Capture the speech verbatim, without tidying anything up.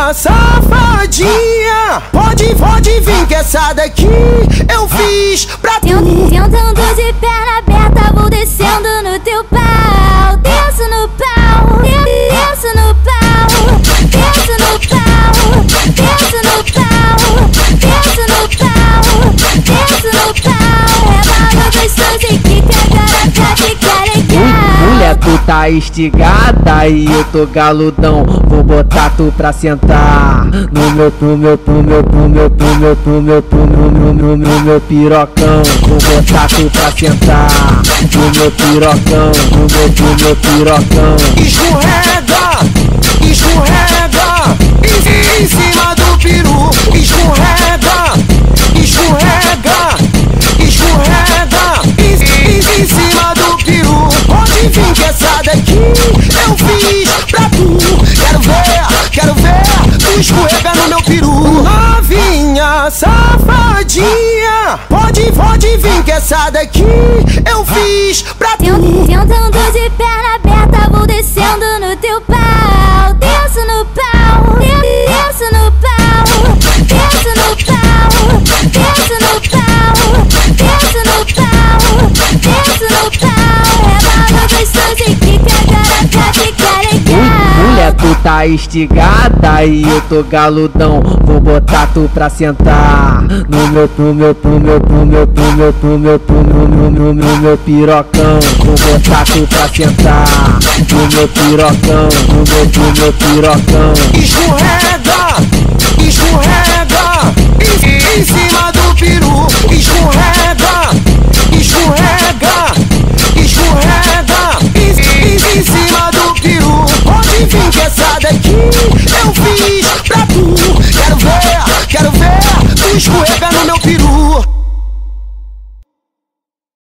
Novinha safadinha, pode, pode vir que essa daqui eu fiz pra tu. Sentando de perna aberta, vou descendo no teu pau. Desço no pau, desço no pau, desço no pau, desço no pau, desço no pau, desço no pau. Rebalo gostoso e que agora pra ficar legal. Mulher, tu tá estigada e eu tô galudão. Vou botar tu pra sentar no meu, no meu, no meu, no meu, no meu, no meu, no meu, no meu, no meu pirocão. Vou botar tu pra sentar no meu pirocão, no meu, no meu pirocão. Escorrega, escorrega, em, em cima do peru. Escorrega, escorrega, escorrega, em, em, em cima do peru. Pode vir que essa daqui eu fiz pra tu. Quero ver, quero ver tu escorrega no meu peru. Novinha safadinha, pode, pode vir que essa daqui eu fiz pra tu. Sentando de perna aberta, vou descendo no teu pau. Desço no pau, desço no pau, desço no pau, desço no pau, desço no pau, desço no pau. Rebalo gostoso e que agora pra ficar legal. Mulher, tu tá estigada e eu tô galudão. Vou botar tu pra sentar no meu, no meu, no meu, no meu, no meu, no meu, no meu, no meu, no meu pirocão. Vou botar tu pra sentar no meu pirocão, no meu, no meu pirocão. Escorrega, escorrega, em, em cima do peru. Escorrega,